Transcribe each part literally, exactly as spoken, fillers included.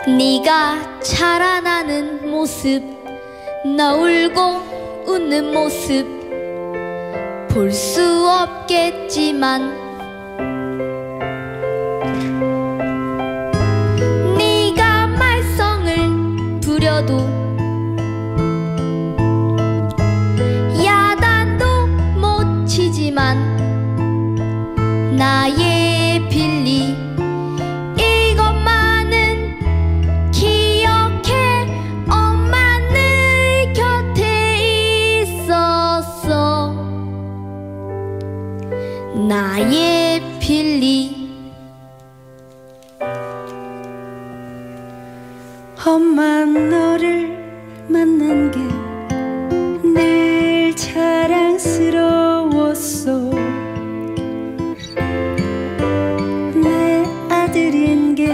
네가 자라나는 모습, 너 울고 웃는 모습 볼 수 없겠지만 네가 말썽을 부려도 야단도 못 치지만 나의 빌리 이것만은 기억해. 엄마 늘 곁에 있었어. 나의 빌리. 엄마 너를 만난 게 늘 자랑스러웠어. 내 아들인 게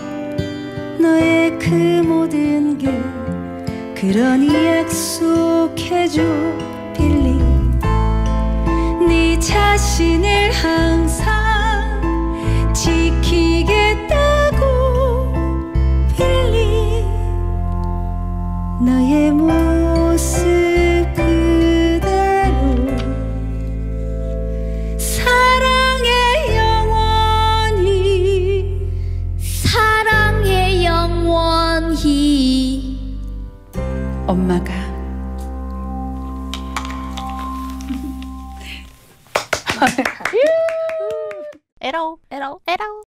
너의 그 모든 게 그러니 약속해줘 빌리. 네 자신을 항상 지키겠다고 빌리. 너의 모습 그대로 사랑해 영원히. 사랑해 영원히. 엄마가 에러 에러 에러